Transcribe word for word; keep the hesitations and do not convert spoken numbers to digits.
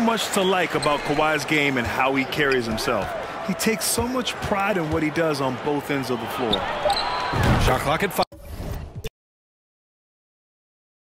much to like about Kawhi's game and how he carries himself. He takes so much pride in what he does on both ends of the floor. Shot clock at five.